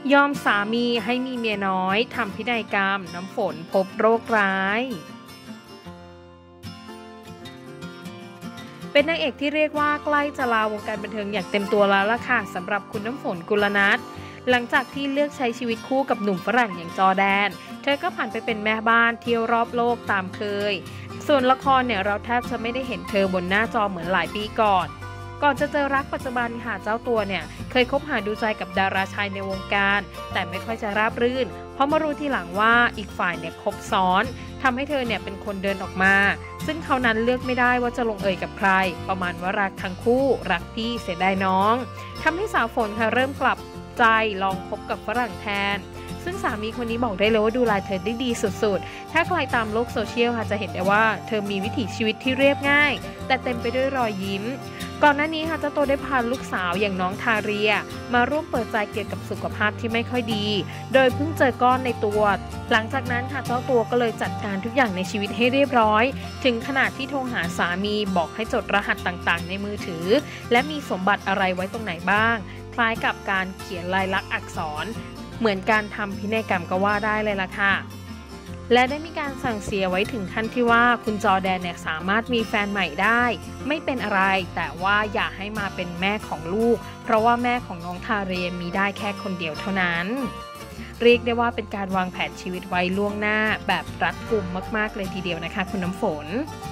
ยอมสามีให้มีเมียน้อยทำพินัยกรรมน้ำฝนพบโรคร้ายเป็นนางเอกที่เรียกว่าใกล้จะลาวงการบันเทิงอย่างเต็มตัวแล้วล่ะค่ะสำหรับคุณน้ำฝนกุลนัทหลังจากที่เลือกใช้ชีวิตคู่กับหนุ่มฝรั่งอย่างจอร์แดนเธอก็ผ่านไปเป็นแม่บ้านเที่ยวรอบโลกตามเคยส่วนละครเนี่ยเราแทบจะไม่ได้เห็นเธอบนหน้าจอเหมือนหลายปีก่อนจะเจอรักปัจจุบันค่ะเจ้าตัวเนี่ยเคยคบหาดูใจกับดาราชายในวงการแต่ไม่ค่อยจะราบรื่นเพราะมารู้ทีหลังว่าอีกฝ่ายเนี่ยคบซ้อนทำให้เธอเนี่ยเป็นคนเดินออกมาซึ่งเขานั้นเลือกไม่ได้ว่าจะลงเอยกับใครประมาณว่ารักทั้งคู่รักพี่เสียดายน้องทำให้สาวฝนค่ะเริ่มกลับใจลองคบกับฝรั่งแทนซึ่งสามีคนนี้บอกได้เลยว่าดูแลเธอได้ดีสุดๆถ้าใครตามโลกโซเชียลค่ะจะเห็นได้ว่าเธอมีวิถีชีวิตที่เรียบง่ายแต่เต็มไปด้วยรอยยิ้มก่อนหน้านี้ค่ะเจ้าตัวได้พาลูกสาวอย่างน้องทาเรียมาร่วมเปิดใจเกี่ยวกับสุขภาพที่ไม่ค่อยดีโดยเพิ่งเจอก้อนในตัวหลังจากนั้นค่ะเจ้าตัวก็เลยจัดการทุกอย่างในชีวิตให้เรียบร้อยถึงขนาดที่โทรหาสามีบอกให้จดรหัสต่างๆในมือถือและมีสมบัติอะไรไว้ตรงไหนบ้างคล้ายกับการเขียนลายลักษณ์อักษรเหมือนการทำพินัยกรรมก็ว่าได้เลยล่ะค่ะและได้มีการสั่งเสียไว้ถึงขั้นที่ว่าคุณจอร์แดนเนี่ยสามารถมีแฟนใหม่ได้ไม่เป็นอะไรแต่ว่าอย่าให้มาเป็นแม่ของลูกเพราะว่าแม่ของน้องทาเรมีได้แค่คนเดียวเท่านั้นเรียกได้ว่าเป็นการวางแผนชีวิตไว้ล่วงหน้าแบบรัดกุมมากๆเลยทีเดียวนะคะคุณน้ำฝน